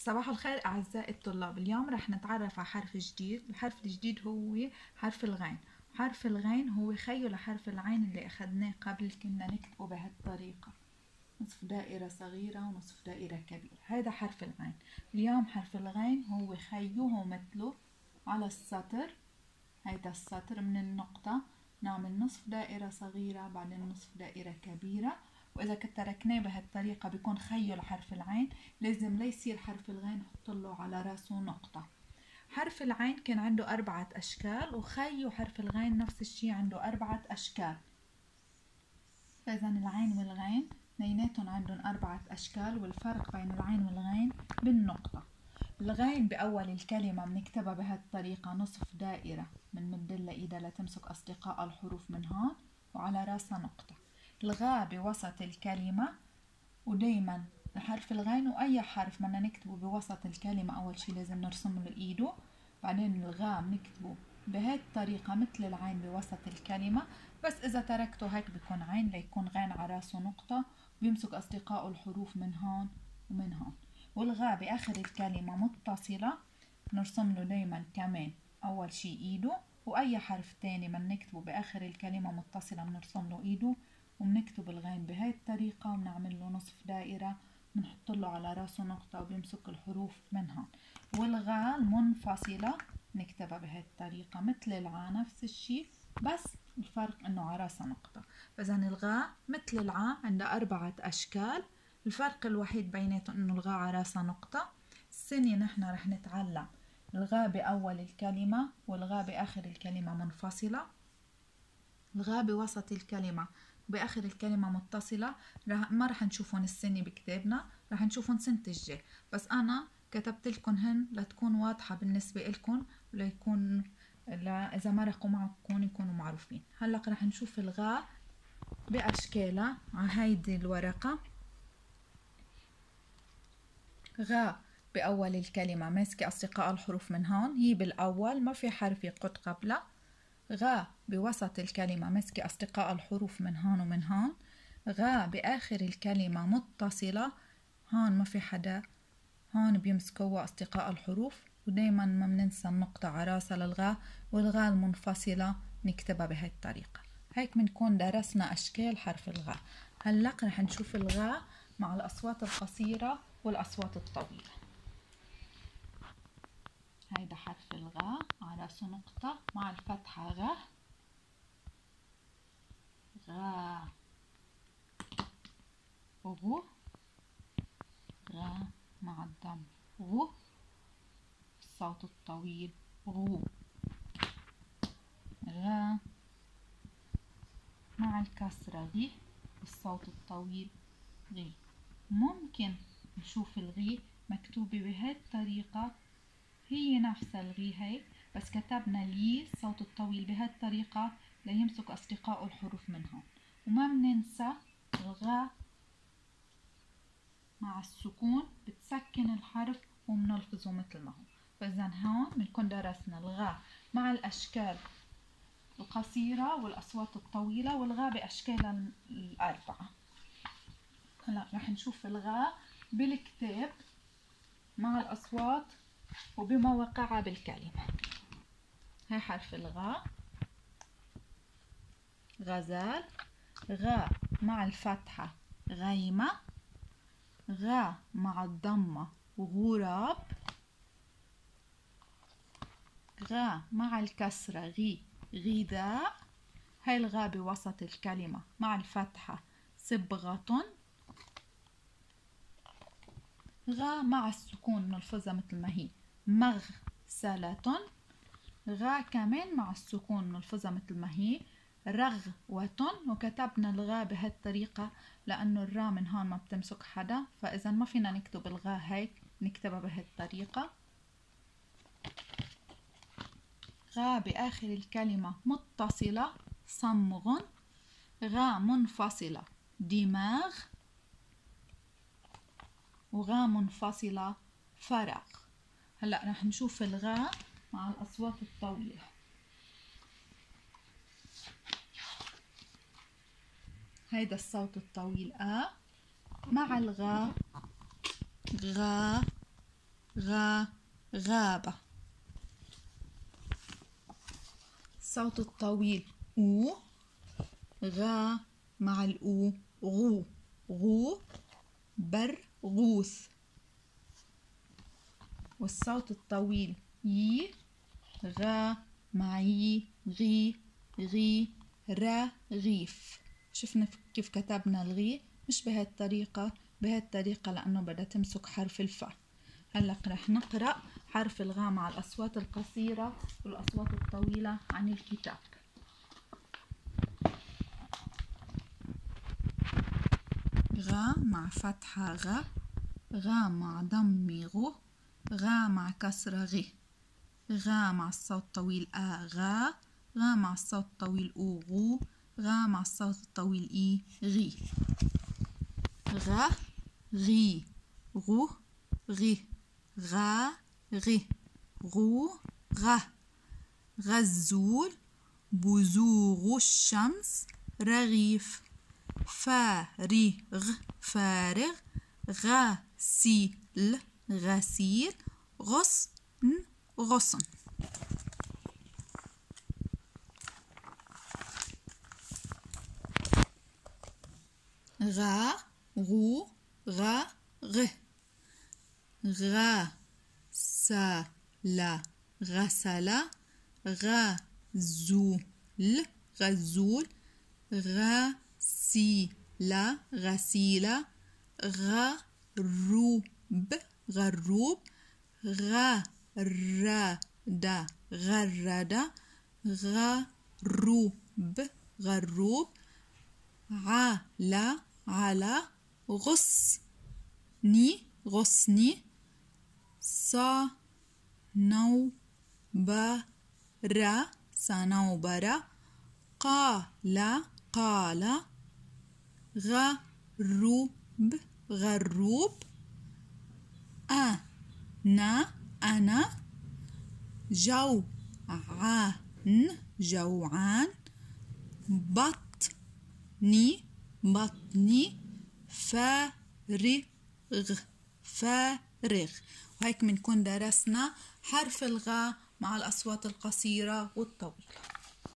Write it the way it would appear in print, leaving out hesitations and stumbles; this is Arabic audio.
صباح الخير أعزائي الطلاب. اليوم رح نتعرف على حرف جديد. الحرف الجديد هو حرف الغين. حرف الغين هو خيو لحرف العين اللي أخذناه قبل، كنا نكتبه بهالطريقة، نصف دائرة صغيرة ونصف دائرة كبيرة. هذا حرف العين. اليوم حرف الغين هو خيوه مثله على السطر. هيدا السطر من النقطة نعمل نصف دائرة صغيرة بعدين نصف دائرة كبيرة، وإذا تركناه بهالطريقة بيكون خيو لحرف العين. لازم ليصير حرف الغين نحطله على راسه نقطة. حرف العين كان عنده 4 أشكال، وخيو حرف الغين نفس الشي عنده 4 أشكال. فإذا العين والغين اثنيناتهم عندهم 4 أشكال، والفرق بين العين والغين بالنقطة. الغين بأول الكلمة بنكتبها بهالطريقة نصف دائرة، بنمدلها إيدها لتمسك أصدقاء الحروف من هون وعلى راسها نقطة. الغاء بوسط الكلمة، ودايما حرف الغين وأي حرف بدنا نكتبه بوسط الكلمة أول شي لازم نرسم له إيده. بعدين الغاء بنكتبه بهاي الطريقة مثل العين بوسط الكلمة، بس إذا تركته هيك بيكون عين ليكون غين على راسه نقطة، وبيمسك أصدقاء الحروف من هون ومن هون. والغاء بآخر الكلمة متصلة، نرسم له دايما كمان أول شي إيده، وأي حرف تاني من نكتبه بآخر الكلمة متصلة بنرسم له إيده، وبنكتب الغين بهاي الطريقة ونعمل له نصف دائرة، بنحط له على راسه نقطة وبيمسك الحروف من هون. والغاء المنفصلة نكتبها بهاي الطريقة مثل العا نفس الشي، بس الفرق انه على راسها نقطة. فإذا الغاء مثل العا عندها 4 أشكال، الفرق الوحيد بيناتهم انه الغاء على راسها نقطة. السنة نحن رح نتعلم الغاء بأول الكلمة والغاء بآخر الكلمة منفصلة، الغاء بوسط الكلمة بآخر الكلمة متصلة. ما رح نشوفهم السنة بكتابنا، رح نشوفهم سنة الجاي، بس أنا كتبت لكم هن لتكون واضحة بالنسبة لكم، وليكون إذا مرقوا معكم يكونوا معروفين. هلأ رح نشوف الغاء بأشكالها على هيدي الورقة. غاء بأول الكلمة ماسكة أصدقاء الحروف من هون، هي بالأول ما في حرف يقط قبلها. غاء بوسط الكلمة ماسكة أصدقاء الحروف من هون ومن هون. غاء بآخر الكلمة متصلة، هون ما في حدا، هون بيمسكوا أصدقاء الحروف، ودايما ما بننسى النقطة على راسها للغاء. والغاء المنفصلة نكتبها بهاي الطريقة. هيك بنكون درسنا أشكال حرف الغاء. هلأ رح نشوف الغاء مع الأصوات القصيرة والأصوات الطويلة. هيدا حرف الغاء على راسه نقطة مع الفتحة غ، غا، غو، غا مع الضم غو، الصوت الطويل غو، غا مع الكسرة غي، الصوت الطويل غي. ممكن نشوف الغي مكتوبة بهاي الطريقة، هي نفس الغي هيك، بس كتبنا لي الصوت الطويل بهاي الطريقة ليمسك أصدقاء الحروف من هون. وما بننسى الغاء مع السكون بتسكن الحرف وبنلفظه مثل ما هو. فإذا هون بنكون درسنا الغاء مع الأشكال القصيرة والأصوات الطويلة، والغاء بأشكالها ال4. هلا رح نشوف الغاء بالكتاب مع الأصوات وبمواقعها بالكلمة. هاي حرف الغاء: غزال، غاء مع الفتحة غيمة، غاء مع الضمة غراب، غاء مع الكسرة غي، غذاء. هاي الغاء بوسط الكلمة مع الفتحة صبغة، غاء مع السكون نلفظها مثل ما هي مغسلة، غاء كمان مع السكون نلفظها مثل ما هي رغوة. وكتبنا الغاء بهالطريقة لأنه الراء من هون ما بتمسك حدا، فإذا ما فينا نكتب الغاء هيك، نكتبها بهالطريقة. غاء بآخر الكلمة متصلة صمغ، غاء منفصلة دماغ، وغاء منفصلة فراغ. هلأ رح نشوف الغاء مع الأصوات الطويلة. هيدا الصوت الطويل مع الغاء غا، غا غابة. الصوت الطويل أو، غا مع الأو غو، غو برغوث. والصوت الطويل ي، غا مع ي غي، غي رغيف. شفنا كيف كتبنا الغي؟ مش بهالطريقة، بهالطريقة لأنه بدها تمسك حرف الفا. هلأ رح نقرأ حرف الغاء مع الأصوات القصيرة والأصوات الطويلة عن الكتاب. غا مع فتحة غ، غا مع ضم غو، غا مع كسرة غي. غا مع الصوت الطويل آ غا، غا مع الصوت الطويل أو غو، غا مع الصوت الطويل إي غي. غا غي غو غي، غا غي غو غا. غزول بزوغ الشمس رغيف. فارغ فارغ، غسيل غسيل، غصن غصن. غا غو غا غ، غسل غسل، غزول غزول، غسيل غسيل، غروب غروب، غرد غرد، غروب غروب، على على، غصني غصني، صنوبر صنوبر، قال قال، غروب غروب، أنا أنا، جوعان جوعان، بطني بطني، فارغ فارغ. وهيك بنكون درسنا حرف الغاء مع الأصوات القصيرة والطويلة.